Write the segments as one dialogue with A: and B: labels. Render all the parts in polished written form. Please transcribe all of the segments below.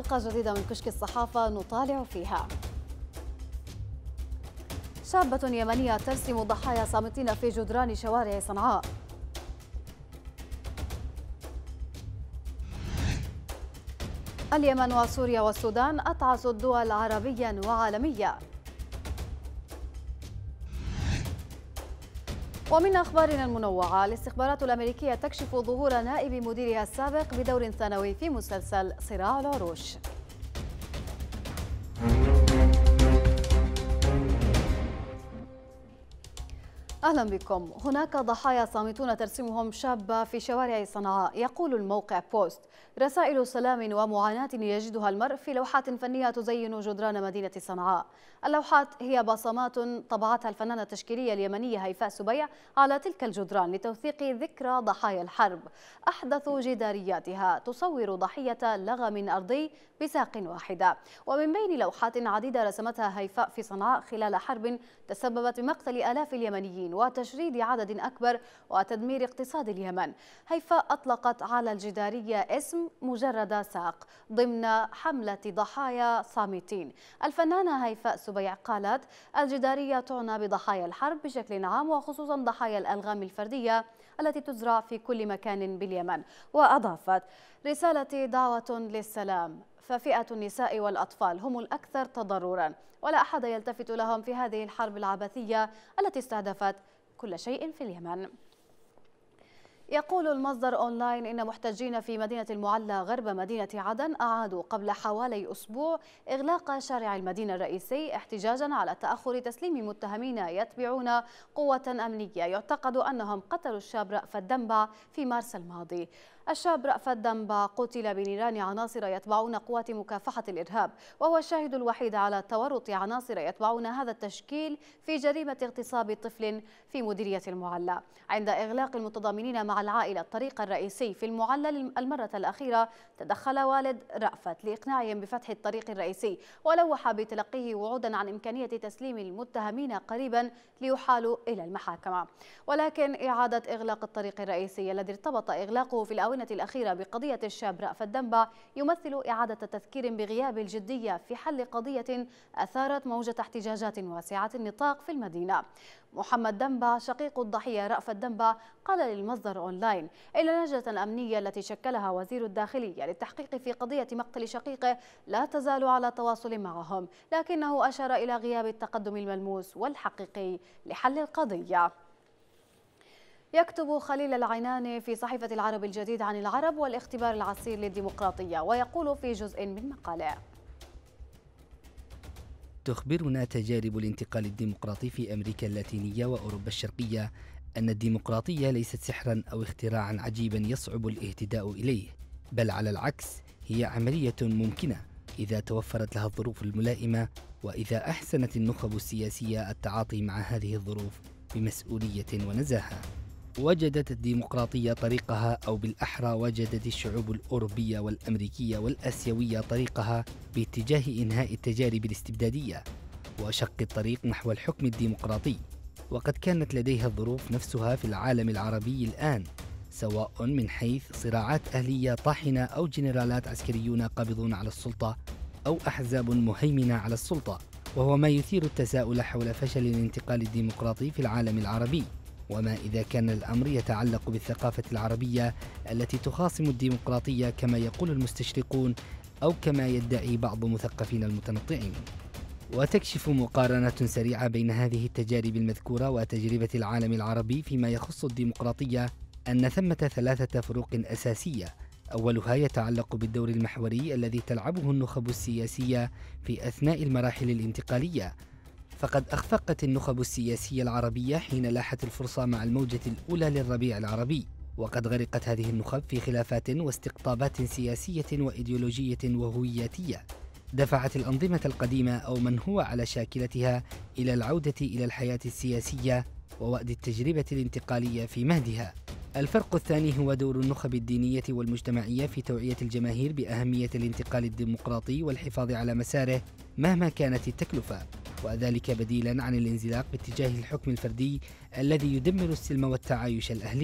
A: حلقة جديدة من كشك الصحافة نطالع فيها. شابة يمنية ترسم ضحايا صامتين في جدران شوارع صنعاء. اليمن وسوريا والسودان أتعس الدول عربيا وعالميا. ومن أخبارنا المنوعة، الاستخبارات الأمريكية تكشف ظهور نائب مديرها السابق بدور ثانوي في مسلسل صراع العروش. أهلا بكم. هناك ضحايا صامتون ترسمهم شابة في شوارع صنعاء. يقول الموقع بوست: رسائل سلام ومعاناة يجدها المرء في لوحات فنية تزين جدران مدينة صنعاء. اللوحات هي بصمات طبعتها الفنانة التشكيلية اليمنية هيفاء سبيع على تلك الجدران لتوثيق ذكرى ضحايا الحرب. أحدث جدارياتها تصور ضحية لغم أرضي بساق واحدة. ومن بين لوحات عديدة رسمتها هيفاء في صنعاء خلال حرب تسببت بمقتل آلاف اليمنيين وتشريد عدد أكبر وتدمير اقتصاد اليمن. هيفاء أطلقت على الجدارية اسم مجرد ساق ضمن حملة ضحايا صامتين. الفنانة هيفاء سبيع قالت: الجدارية تعنى بضحايا الحرب بشكل عام، وخصوصا ضحايا الألغام الفردية التي تزرع في كل مكان باليمن. وأضافت: رسالة دعوة للسلام، ففئة النساء والأطفال هم الأكثر تضررا، ولا أحد يلتفت لهم في هذه الحرب العبثية التي استهدفت كل شيء في اليمن. يقول المصدر أونلاين إن محتجين في مدينة المعلى غرب مدينة عدن أعادوا قبل حوالي أسبوع إغلاق شارع المدينة الرئيسي احتجاجا على تأخر تسليم متهمين يتبعون قوة أمنية يعتقد أنهم قتلوا الشاب رأفت دنبع في مارس الماضي. الشاب رأفت دنبع قتل بنيران عناصر يتبعون قوات مكافحة الإرهاب، وهو الشاهد الوحيد على تورط عناصر يتبعون هذا التشكيل في جريمة اغتصاب طفل في مديرية المعلى. عند إغلاق المتضامنين مع العائلة الطريق الرئيسي في المعلى المرة الأخيرة، تدخل والد رأفت لإقناعهم بفتح الطريق الرئيسي، ولوح بتلقيه وعودا عن إمكانية تسليم المتهمين قريبا ليحالوا إلى المحاكمة. ولكن إعادة إغلاق الطريق الرئيسي الذي ارتبط إغلاقه في الآونة الأخيرة بقضية الشاب رأفت دنبع يمثل إعادة تذكير بغياب الجدية في حل قضية أثارت موجة احتجاجات واسعة النطاق في المدينة. محمد دنبع شقيق الضحية رأفت دنبع قال للمصدر أونلاين إن اللجنة الأمنية التي شكلها وزير الداخلية للتحقيق في قضية مقتل شقيقه لا تزال على تواصل معهم، لكنه أشار إلى غياب التقدم الملموس والحقيقي لحل القضية. يكتب خليل العناني في صحيفة العرب الجديد عن العرب والاختبار العسير للديمقراطية، ويقول في جزء من مقاله:
B: تخبرنا تجارب الانتقال الديمقراطي في أمريكا اللاتينية وأوروبا الشرقية أن الديمقراطية ليست سحرا أو اختراعا عجيبا يصعب الاهتداء إليه، بل على العكس هي عملية ممكنة إذا توفرت لها الظروف الملائمة، وإذا أحسنت النخب السياسية التعاطي مع هذه الظروف بمسؤولية ونزاهة. وجدت الديمقراطية طريقها، أو بالأحرى وجدت الشعوب الأوروبية والأمريكية والآسيوية طريقها باتجاه إنهاء التجارب الاستبدادية وشق الطريق نحو الحكم الديمقراطي. وقد كانت لديها الظروف نفسها في العالم العربي الآن، سواء من حيث صراعات أهلية طاحنة أو جنرالات عسكريون قابضون على السلطة أو أحزاب مهيمنة على السلطة، وهو ما يثير التساؤل حول فشل الانتقال الديمقراطي في العالم العربي. وما إذا كان الأمر يتعلق بالثقافة العربية التي تخاصم الديمقراطية كما يقول المستشرقون أو كما يدعي بعض مثقفين المتنطعين. وتكشف مقارنة سريعة بين هذه التجارب المذكورة وتجربة العالم العربي فيما يخص الديمقراطية أن ثمة 3 فروق أساسية. أولها يتعلق بالدور المحوري الذي تلعبه النخب السياسية في أثناء المراحل الانتقالية، فقد أخفقت النخب السياسية العربية حين لاحت الفرصة مع الموجة الأولى للربيع العربي، وقد غرقت هذه النخب في خلافات واستقطابات سياسية وإيديولوجية وهوياتية دفعت الأنظمة القديمة أو من هو على شاكلتها إلى العودة إلى الحياة السياسية ووأد التجربة الانتقالية في مهدها. الفرق الثاني هو دور النخب الدينية والمجتمعية في توعية الجماهير بأهمية الانتقال الديمقراطي والحفاظ على مساره مهما كانت التكلفة، وذلك بديلا عن الانزلاق باتجاه الحكم الفردي الذي يدمر السلم والتعايش الأهلي.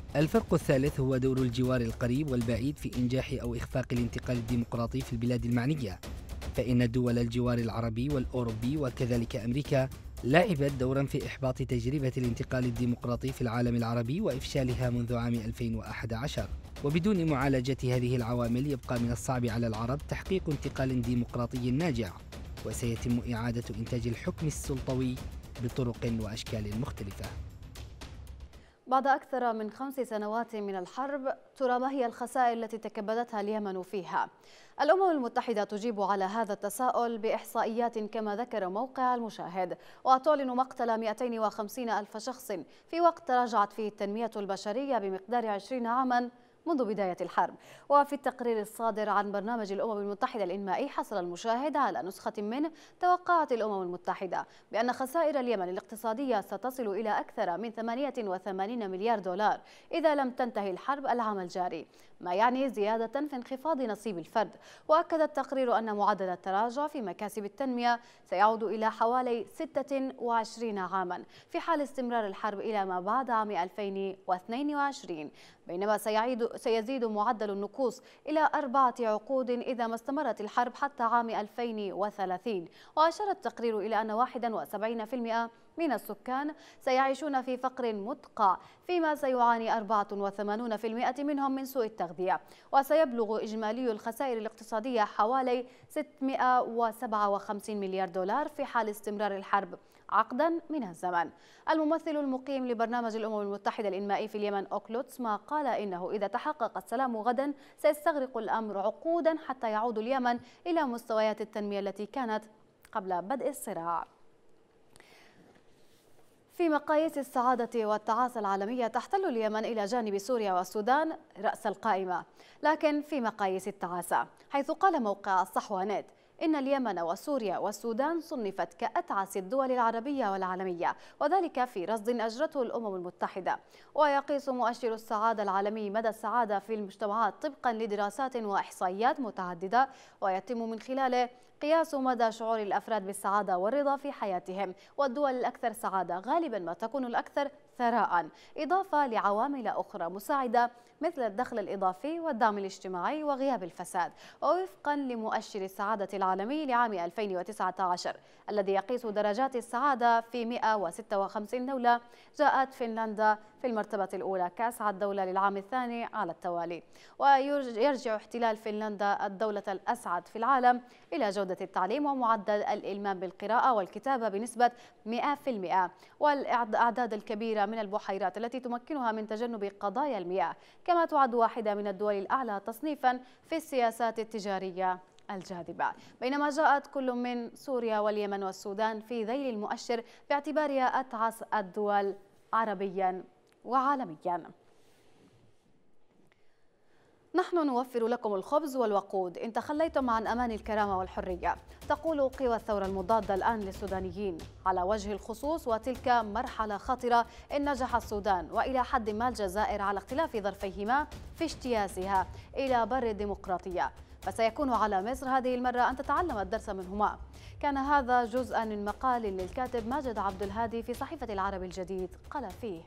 B: الفرق الثالث هو دور الجوار القريب والبعيد في إنجاح أو إخفاق الانتقال الديمقراطي في البلاد المعنية، فإن دول الجوار العربي والأوروبي وكذلك أمريكا لعبت دورا في إحباط تجربة الانتقال الديمقراطي في العالم العربي وإفشالها منذ عام 2011. وبدون معالجة هذه العوامل يبقى من الصعب على العرب تحقيق انتقال ديمقراطي ناجع، وسيتم إعادة إنتاج الحكم السلطوي بطرق وأشكال مختلفة.
A: بعد أكثر من 5 سنوات من الحرب، ترى ما هي الخسائر التي تكبدتها اليمن فيها؟ الأمم المتحدة تجيب على هذا التساؤل بإحصائيات كما ذكر موقع المشاهد، وتعلن مقتل 250 ألف شخص في وقت تراجعت فيه التنمية البشرية بمقدار 20 عاما منذ بداية الحرب. وفي التقرير الصادر عن برنامج الأمم المتحدة الإنمائي حصل المشاهد على نسخة منه توقعت الأمم المتحدة بأن خسائر اليمن الاقتصادية ستصل إلى أكثر من 88 مليار دولار إذا لم تنتهي الحرب العام الجاري، ما يعني زيادة في انخفاض نصيب الفرد. وأكد التقرير أن معدل التراجع في مكاسب التنمية سيعود إلى حوالي 26 عاما في حال استمرار الحرب إلى ما بعد عام 2022، بينما سيزيد معدل النقوص إلى 4 عقود إذا ما استمرت الحرب حتى عام 2030. وأشار التقرير إلى أن 71% من السكان سيعيشون في فقر مدقع، فيما سيعاني 84% منهم من سوء التغذية. وسيبلغ إجمالي الخسائر الاقتصادية حوالي 657 مليار دولار في حال استمرار الحرب عقدا من الزمن. الممثل المقيم لبرنامج الأمم المتحدة الإنمائي في اليمن أوكلوتسما قال إنه إذا تحقق السلام غدا سيستغرق الأمر عقودا حتى يعود اليمن إلى مستويات التنمية التي كانت قبل بدء الصراع. في مقاييس السعادة والتعاسة العالمية تحتل اليمن إلى جانب سوريا والسودان رأس القائمة، لكن في مقاييس التعاسة، حيث قال موقع الصحوانات إن اليمن وسوريا والسودان صنفت كأتعس الدول العربية والعالمية، وذلك في رصد أجرته الأمم المتحدة. ويقيس مؤشر السعادة العالمي مدى السعادة في المجتمعات طبقا لدراسات وإحصائيات متعددة، ويتم من خلاله قياس مدى شعور الأفراد بالسعادة والرضا في حياتهم. والدول الأكثر سعادة غالبا ما تكون الأكثر ثراء، إضافة لعوامل أخرى مساعدة مثل الدخل الإضافي والدعم الاجتماعي وغياب الفساد. ووفقا لمؤشر السعادة العالمي لعام 2019 الذي يقيس درجات السعادة في 156 دولة، جاءت فنلندا في المرتبة الأولى كأسعد دولة للعام الثاني على التوالي. ويرجع احتلال فنلندا الدولة الأسعد في العالم إلى جودة التعليم ومعدل الإلمام بالقراءة والكتابة بنسبة 100%، والأعداد الكبيرة من البحيرات التي تمكنها من تجنب قضايا المياه، كما تعد واحدة من الدول الأعلى تصنيفا في السياسات التجارية الجاذبة. بينما جاءت كل من سوريا واليمن والسودان في ذيل المؤشر باعتبارها أتعس الدول عربيا وعالميا. نحن نوفر لكم الخبز والوقود إن تخليتم عن أمان الكرامة والحرية، تقول قوى الثورة المضادة الآن للسودانيين على وجه الخصوص، وتلك مرحلة خطرة إن نجح السودان وإلى حد ما الجزائر على اختلاف ظرفيهما في اجتيازها إلى بر الديمقراطية، فسيكون على مصر هذه المرة أن تتعلم الدرس منهما. كان هذا جزءا من مقال للكاتب ماجد عبد الهادي في صحيفة العرب الجديد، قال فيه: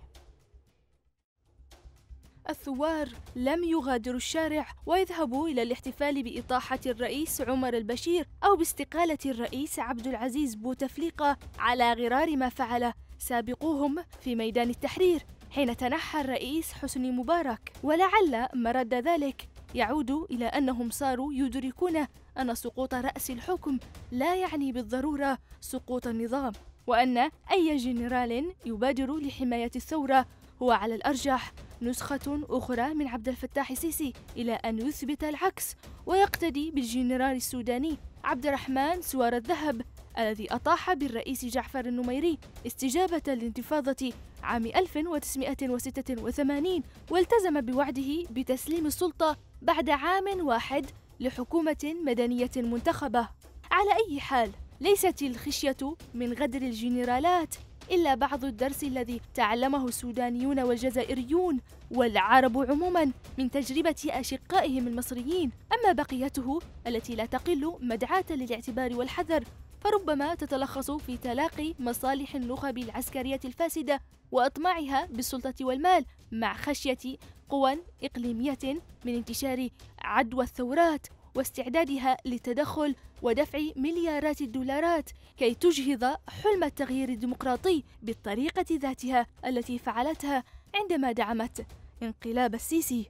C: الثوار لم يغادروا الشارع ويذهبوا إلى الاحتفال بإطاحة الرئيس عمر البشير أو باستقالة الرئيس عبد العزيز بوتفليقة على غرار ما فعله سابقوهم في ميدان التحرير حين تنحى الرئيس حسني مبارك. ولعل مرد ذلك يعود إلى أنهم صاروا يدركون أن سقوط رأس الحكم لا يعني بالضرورة سقوط النظام، وأن أي جنرال يبادر لحماية الثورة هو على الأرجح نسخة أخرى من عبد الفتاح السيسي، إلى أن يثبت العكس ويقتدي بالجنرال السوداني عبد الرحمن سوار الذهب الذي أطاح بالرئيس جعفر النميري استجابة لانتفاضة عام 1986، والتزم بوعده بتسليم السلطة بعد عام واحد لحكومة مدنية منتخبة. على أي حال، ليست الخشية من غدر الجنرالات إلا بعض الدرس الذي تعلمه السودانيون والجزائريون والعرب عموما من تجربة أشقائهم المصريين. أما بقيته التي لا تقل مدعاة للاعتبار والحذر فربما تتلخص في تلاقي مصالح النخب العسكرية الفاسدة وأطماعها بالسلطة والمال مع خشية قوى إقليمية من انتشار عدوى الثورات واستعدادها للتدخل ودفع مليارات الدولارات كي تجهض حلم التغيير الديمقراطي بالطريقة ذاتها التي فعلتها عندما دعمت انقلاب السيسي.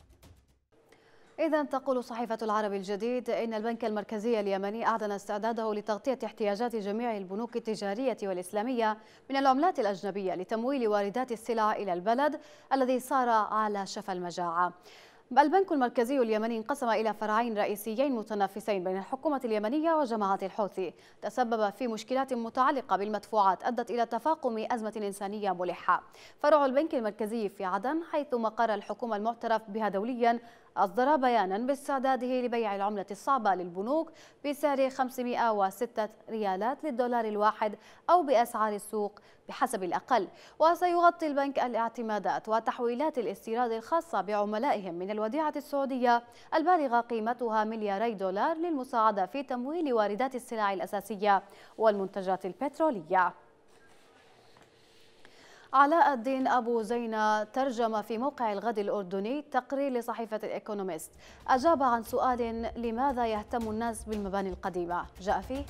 A: إذن تقول صحيفة العربي الجديد إن البنك المركزي اليمني أعلن استعداده لتغطية احتياجات جميع البنوك التجارية والإسلامية من العملات الأجنبية لتمويل واردات السلع إلى البلد الذي صار على شفا المجاعة. البنك المركزي اليمني انقسم إلى فرعين رئيسيين متنافسين بين الحكومة اليمنية وجماعة الحوثي، تسبب في مشكلات متعلقة بالمدفوعات أدت إلى تفاقم أزمة إنسانية ملحة. فرع البنك المركزي في عدن حيث مقر الحكومة المعترف بها دوليا أصدر بيانا باستعداده لبيع العملة الصعبة للبنوك بسعر 506 ريالات للدولار الواحد أو بأسعار السوق بحسب الأقل. وسيغطي البنك الاعتمادات وتحويلات الاستيراد الخاصة بعملائهم من الوديعة السعودية البالغة قيمتها ملياري دولار للمساعدة في تمويل واردات السلع الأساسية والمنتجات البترولية. علاء الدين أبو زينة ترجم في موقع الغد الأردني تقرير لصحيفة الإيكونومست، أجاب عن سؤال لماذا يهتم الناس بالمباني القديمة، جاء فيه: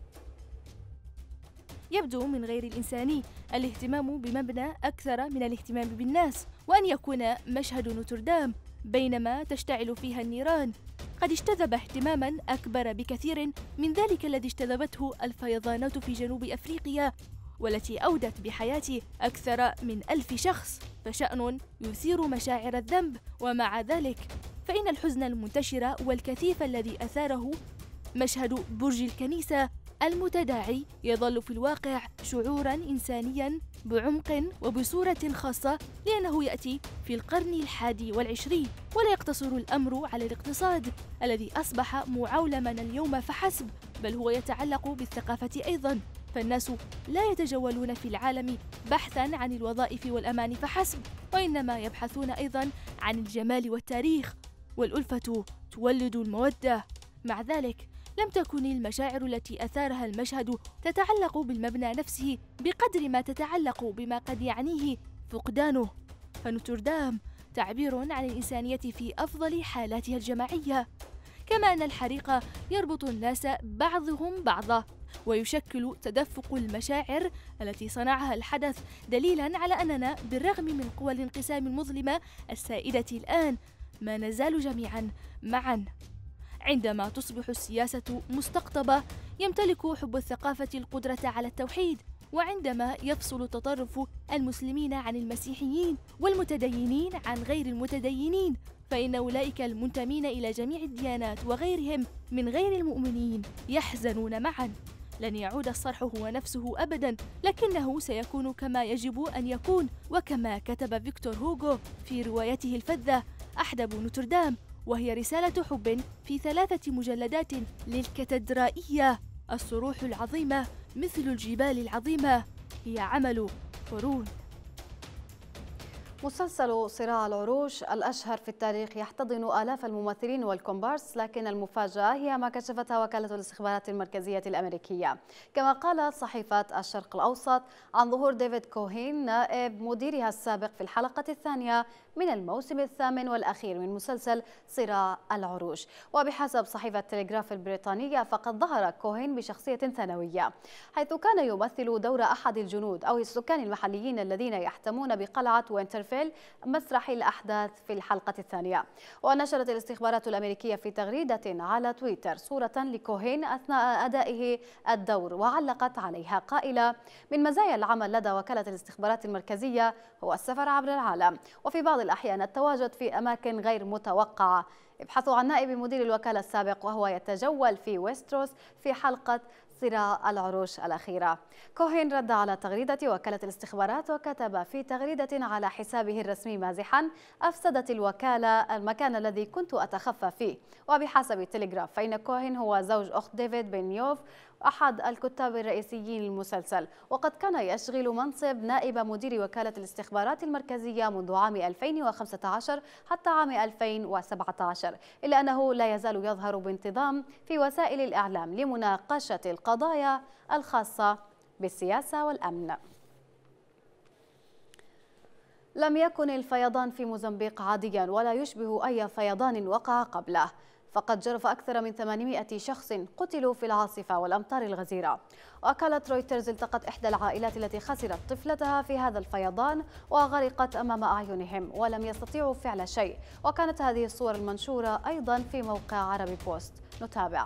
C: يبدو من غير الإنساني الاهتمام بمبنى أكثر من الاهتمام بالناس، وأن يكون مشهد نوتردام بينما تشتعل فيها النيران قد اجتذب اهتماما أكبر بكثير من ذلك الذي اجتذبته الفيضانات في جنوب أفريقيا والتي أودت بحياة أكثر من 1000 شخص، فشأن يثير مشاعر الذنب. ومع ذلك فإن الحزن المنتشر والكثيف الذي أثاره مشهد برج الكنيسة المتداعي يظل في الواقع شعوراً إنسانياً بعمق وبصورة خاصة، لأنه يأتي في القرن 21 ولا يقتصر الأمر على الاقتصاد الذي أصبح معولماً اليوم فحسب، بل هو يتعلق بالثقافة أيضاً. فالناس لا يتجولون في العالم بحثاً عن الوظائف والأمان فحسب، وإنما يبحثون أيضاً عن الجمال والتاريخ، والألفة تولد المودة. مع ذلك لم تكن المشاعر التي أثارها المشهد تتعلق بالمبنى نفسه بقدر ما تتعلق بما قد يعنيه فقدانه، فنوتردام تعبير عن الإنسانية في أفضل حالاتها الجماعية، كما أن الحريق يربط الناس بعضهم بعضا ويشكل تدفق المشاعر التي صنعها الحدث دليلا على أننا بالرغم من قوى الانقسام المظلمة السائدة الآن ما نزال جميعا معا. عندما تصبح السياسة مستقطبة يمتلك حب الثقافة القدرة على التوحيد، وعندما يفصل التطرف المسلمين عن المسيحيين والمتدينين عن غير المتدينين فإن أولئك المنتمين إلى جميع الديانات وغيرهم من غير المؤمنين يحزنون معا. لن يعود الصرح هو نفسه أبدا، لكنه سيكون كما يجب أن يكون، وكما كتب فيكتور هوغو في روايته الفذة أحدب نوتردام، وهي رسالة حب في 3 مجلدات للكاتدرائية. الصروح العظيمة مثل الجبال العظيمة هي عمل قرون.
A: مسلسل صراع العروش الأشهر في التاريخ يحتضن آلاف الممثلين والكومبارس، لكن المفاجأة هي ما كشفتها وكالة الاستخبارات المركزية الأمريكية. كما قالت صحيفة الشرق الأوسط عن ظهور ديفيد كوهين نائب مديرها السابق في الحلقة الثانية من الموسم الثامن والأخير من مسلسل صراع العروش. وبحسب صحيفة تلغراف البريطانية فقد ظهر كوهين بشخصية ثانوية، حيث كان يمثل دور أحد الجنود أو السكان المحليين الذين يحتمون بقلعة وينترفيل مسرح الأحداث في الحلقة الثانية. ونشرت الاستخبارات الأمريكية في تغريدة على تويتر صورة لكوهين أثناء أدائه الدور، وعلقت عليها قائلة: من مزايا العمل لدى وكالة الاستخبارات المركزية هو السفر عبر العالم، وفي بعض الأحيان التواجد في أماكن غير متوقعة. ابحثوا عن نائب مدير الوكالة السابق وهو يتجول في ويستروس في حلقة صراع العروش الأخيرة. كوهين رد على تغريدة وكالة الاستخبارات وكتب في تغريدة على حسابه الرسمي مازحا: أفسدت الوكالة المكان الذي كنت أتخفى فيه. وبحسب التلغراف فإن كوهين هو زوج أخت ديفيد بن يوف أحد الكتاب الرئيسيين للمسلسل، وقد كان يشغل منصب نائب مدير وكالة الاستخبارات المركزية منذ عام 2015 حتى عام 2017، إلا أنه لا يزال يظهر بانتظام في وسائل الإعلام لمناقشة القضايا الخاصة بالسياسة والأمن. لم يكن الفيضان في موزمبيق عاديا ولا يشبه أي فيضان وقع قبله، فقد جرف أكثر من 800 شخص قتلوا في العاصفة والأمطار الغزيرة. وكالة رويترز التقت إحدى العائلات التي خسرت طفلتها في هذا الفيضان وغرقت أمام أعينهم ولم يستطيعوا فعل شيء، وكانت هذه الصور المنشورة أيضا في موقع عربي بوست. نتابع.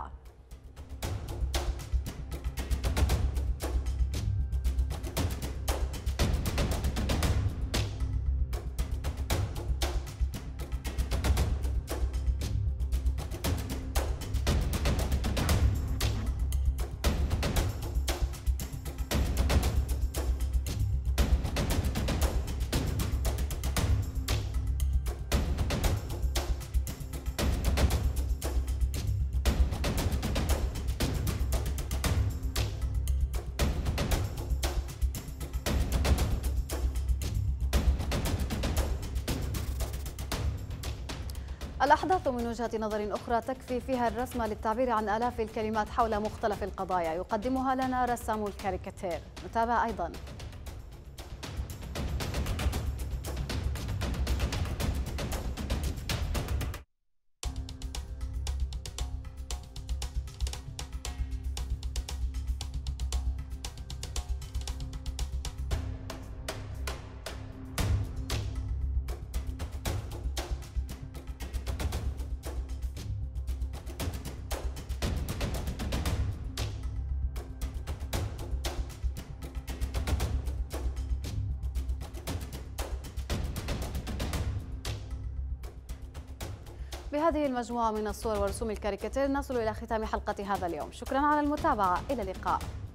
A: الأحداث من وجهة نظر أخرى تكفي فيها الرسم للتعبير عن آلاف الكلمات حول مختلف القضايا يقدمها لنا رسام الكاريكاتير. نتابع أيضا. بهذه المجموعة من الصور ورسوم الكاريكاتير نصل إلى ختام حلقة هذا اليوم. شكرا على المتابعة، إلى اللقاء.